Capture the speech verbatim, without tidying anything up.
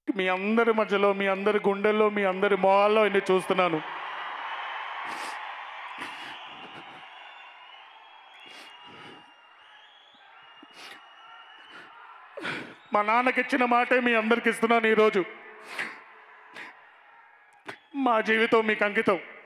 మీ అందరి మధ్యలో, మీ అందరి గుండెల్లో, మీ అందరి మొహాల్లో ఇన్ని చూస్తున్నాను. మా నాన్నకి ఇచ్చిన మాటే మీ అందరికి ఇస్తున్నాను ఈరోజు. మా జీవితం మీకు అంకితం.